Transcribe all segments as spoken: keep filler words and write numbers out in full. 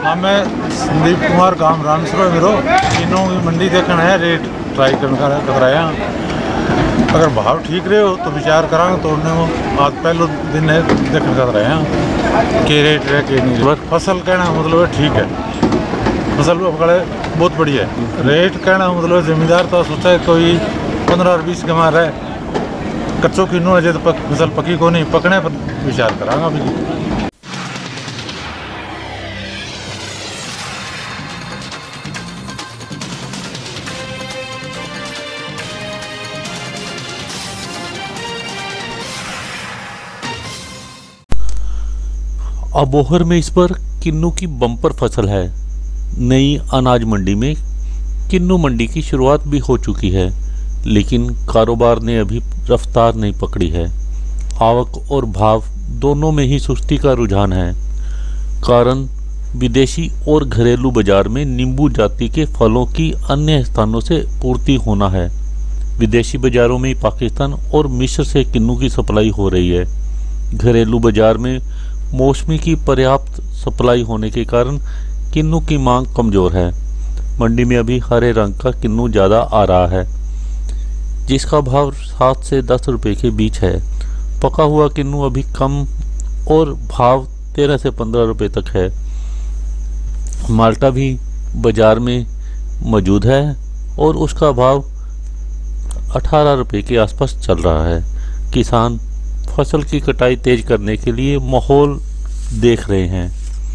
हाँ, मैं संदीप कुमार काम रामसरो मेरो तीनों की मंडी देखना है, रेट ट्राई करना कराया। अगर भाव ठीक रहे हो तो विचार करांगे तोड़ने को। आज पहले दिन है देखने का रहे हैं कि रेट रहे कि नहीं। बस फसल कहना मतलब ठीक है, फसल पकड़े बहुत बढ़िया है। रेट कहना मतलब जमींदार तो सोचा है कोई पंद्रह और बीस कमा रहा है, कच्चों की नो अजय तो पक, फसल पकी को नहीं, पकने पर विचार करांगा अभी। अबोहर में इस पर किन्नू की बम्पर फसल है। नई अनाज मंडी में किन्नू मंडी की शुरुआत भी हो चुकी है, लेकिन कारोबार ने अभी रफ्तार नहीं पकड़ी है। आवक और भाव दोनों में ही सुस्ती का रुझान है। कारण विदेशी और घरेलू बाजार में नींबू जाति के फलों की अन्य स्थानों से पूर्ति होना है। विदेशी बाजारों में पाकिस्तान और मिस्र से किन्नू की सप्लाई हो रही है। घरेलू बाजार में मौसमी की पर्याप्त सप्लाई होने के कारण किन्नू की मांग कमज़ोर है। मंडी में अभी हरे रंग का किन्नू ज़्यादा आ रहा है, जिसका भाव सात से दस रुपए के बीच है। पका हुआ किन्नू अभी कम और भाव तेरह से पंद्रह रुपए तक है। माल्टा भी बाजार में मौजूद है और उसका भाव अठारह रुपए के आसपास चल रहा है। किसान फसल की कटाई तेज करने के लिए माहौल देख रहे हैं।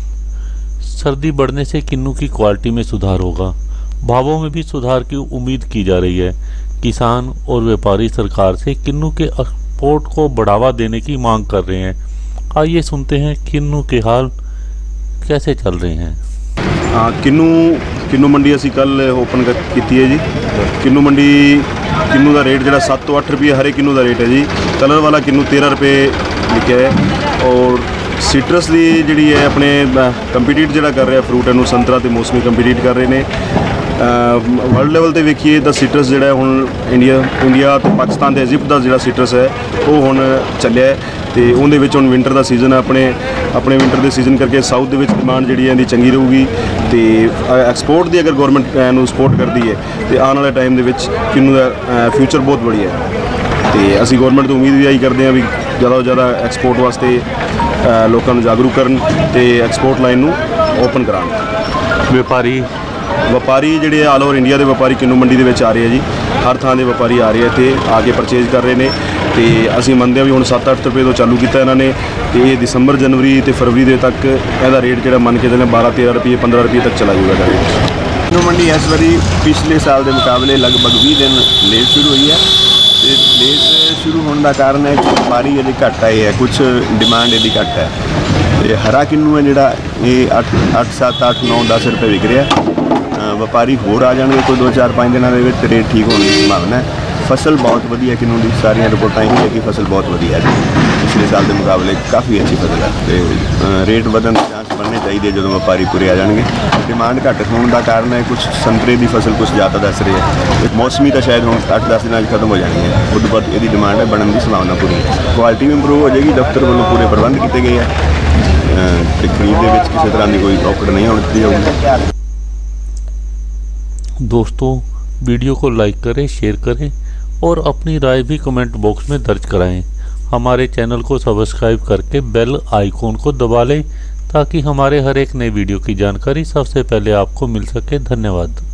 सर्दी बढ़ने से किन्नू की क्वालिटी में सुधार होगा। भावों में भी सुधार की उम्मीद की जा रही है। किसान और व्यापारी सरकार से किन्नू के एक्सपोर्ट को बढ़ावा देने की मांग कर रहे हैं। आइए सुनते हैं किन्नू के हाल कैसे चल रहे हैं। हाँ, किन्नू किन्नू मंडी असी कल ओपन की है जी। किन्नू मंडी किन्नू का रेट जो सत्त तो अठ रुपये हरे किन्नू का रेट है जी। कलर वाला किन्नू तेरह रुपये लिखा है। और सिट्रस की जी है अपने कंपीटीट जो कर रहे हैं फ्रूट है संतरा तो मौसमी कंपीटीट कर रहे हैं। वर्ल्ड लैवल पर वेखिए तो सिट्रस जो हुण इंडिया इंडिया तो पाकिस्तान के इजिप्ट का जो सिट्रस है वो हुण चलिया है। तो उन्हें हुण विंटर का सीजन अपने अपने विंटर के सीजन करके साउथ के डिमांड जी है चंगी रहूगी। तो एक्सपोर्ट की अगर गौरमेंट इनू सपोर्ट करती है तो आने वाले टाइम के किन्नू का फ्यूचर बहुत बढ़िया है। तो असी गौरमेंट तो उम्मीद भी यही करते हैं भी ज़्यादा तो ज़्यादा एक्सपोर्ट वास्ते लोगों को जागरूक करन तो एक्सपोर्ट लाइन ओपन करान। व्यापारी व्यापारी जोड़े आल ओवर इंडिया के व्यापारी किन्नू मंडी के आ रहे हैं जी। हर थां के व्यापारी आ रहे हैं इत्थे आके परचेज कर रहे हैं। तो असी मनते हैं भी हुण सत्त अठ रुपये तो चालू किया इन्होंने। तो ये दिसंबर जनवरी तो फरवरी दे तक यदा रेट जो मन के चले बारह तेरह रुपये पंद्रह रुपये तक चला जाएगा रेट। किन्नू मंडी इस बारी पिछले साल के मुकाबले लगभग बीस दिन लेट शुरू हुई है। तो लेट शुरू होने का कारण है कि व्यापारी अभी घट आए है, कुछ डिमांड यदि घट है। तो हरा किन्नू है जोड़ा ये अठ अठ सत्त अठ नौ दस रुपये विक रहा है। व्यापारी होर आ जाएंगे कोई दो चार पाँच दिनों के रेट ठीक होने की संभावना है। फसल बहुत वधिया किन्नू की सारिया रिपोर्टां यही है कि फसल बहुत वधिया है। पिछले साल के मुकाबले काफ़ी अच्छी फसल है। तो रेट बढ़ने के चांस बनने चाहिए जो व्यापारी पूरे आ जाएंगे। डिमांड घट होने का कारण है कुछ संतरे की फसल कुछ ज़्यादा दस रही है। मौसमी तो शायद हम अठ दस दिन खत्म हो जानी है। उस बाद यदि डिमांड है बनने की संभावना पूरी है। क्वालिटी भी इंप्रूव हो जाएगी। दफ्तर वालों पूरे प्रबंध किए गए हैं। खरीद के किसी तरह की कोई औकड़ नहीं होनी दी जाऊगी। दोस्तों, वीडियो को लाइक करें, शेयर करें और अपनी राय भी कमेंट बॉक्स में दर्ज कराएं। हमारे चैनल को सब्सक्राइब करके बेल आइकॉन को दबा लें ताकि हमारे हर एक नए वीडियो की जानकारी सबसे पहले आपको मिल सके। धन्यवाद।